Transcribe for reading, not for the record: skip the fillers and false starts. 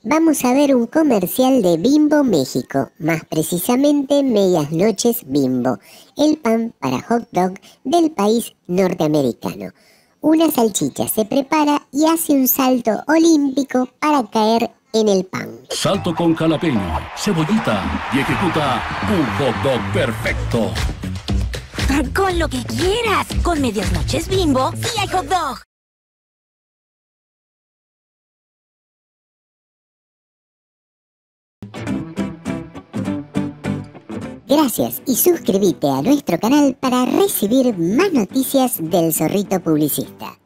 Vamos a ver un comercial de Bimbo México, más precisamente Medias Noches Bimbo, el pan para hot dog del país norteamericano. Una salchicha se prepara y hace un salto olímpico para caer en el pan. Salto con jalapeño, cebollita y ejecuta un hot dog perfecto. Con lo que quieras. Con Medias Noches Bimbo, sí hay hot dog. Gracias y suscríbete a nuestro canal para recibir más noticias del Zorrito Publicista.